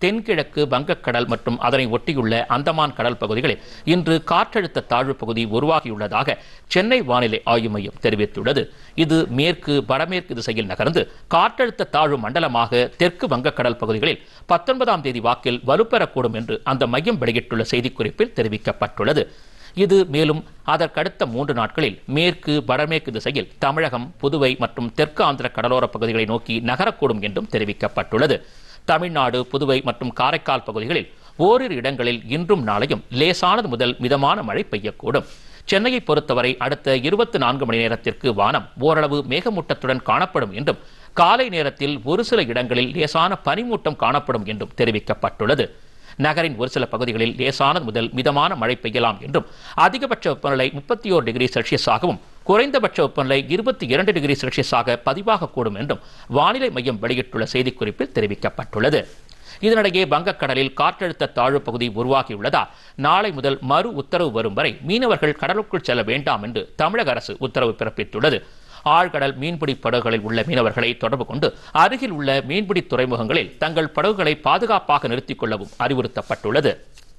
தென்கிழக்கு வங்கக்கடல் மற்றும் அதனை ஒட்டியுள்ள அந்தமான் கடல் பகுதிகளில் இன்று காற்றழுத்த தாழ்வு பகுதி உருவாகியுள்ளதாக சென்னை வானிலை ஆய்வு மையம் தெரிவித்துள்ளது. இது மேற்கு வடமேற்கு திசையில் நகர்ந்து காற்றழுத்த தாழ்வு மண்டலமாக தெற்கு வங்கக்கடல் பகுதிகளில் 19ஆம் தேதி வாக்கில் வலுப்பெறக்கூடும் என்று அந்த மையம் வெளியிட்டுள்ள செய்திக்குறிப்பில் தெரிவிக்கப்பட்டுள்ளது. இது மேலும் அதற்கடுத்த 3 நாட்களில் மேற்கு வடமேற்கு திசையில் தமிழகம், புதுவை மற்றும் தெற்கு ஆந்திர கடலோர பகுதிகளை நோக்கி நகரக்கூடும் என்றும் தெரிவிக்கப்பட்டுள்ளது. தமிழ்நாடு, புதுவை மற்றும் காரைக்கால் பகுதிகளில் ஓரிரு இடங்களில் இன்றும் நாளையும் லேசானது முதல் மிதமான மழை பெய்யக்கூடும். சென்னையை பொறுத்தவரை அடுத்த 24 மணி நேரத்திற்கு வானம் ஓரளவு மேகமூட்டத்துடன் காணப்படும் என்றும் காலை நேரத்தில் ஒரு சில இடங்களில் லேசான பனிமூட்டம் காணப்படும் என்றும் தெரிவிக்கப்பட்டுள்ளது. நகரின் ஒரு சில பகுதிகளில் லேசானது முதல் மிதமான மழை பெய்யலாம் என்றும் அதிகபட்ச வெப்பநிலை 31 டிகிரி செல்சியஸாகவும் குறைந்தபட்ச வெப்பநிலை 22 டிகிரி செல்சியஸாக பதிவாகக்கூடும் என்றும் வானிலை மையம் வெளியிட்டுள்ள செய்திக்குறிப்பில் தெரிவிக்கப்பட்டுள்ளது. இதனிடையே வங்கக்கடலில் காற்றழுத்த தாழ்வு பகுதி உருவாகியுள்ளதால் நாளை முதல் மறு உத்தரவு வரும் வரை மீனவர்கள் கடலுக்குள் செல்ல வேண்டாம் என்று தமிழக அரசு உத்தரவு பிறப்பித்துள்ளது. ஆழ்கடல் மீன்பிடி படகுகளில் உள்ள மீனவர்களை தொடர்பு கொண்டு அருகில் உள்ள மீன்பிடி துறைமுகங்களில் தங்கள் படகுகளை பாதுகாப்பாக நிறுத்திக் கொள்ளவும் அறிவுறுத்தப்பட்டுள்ளது.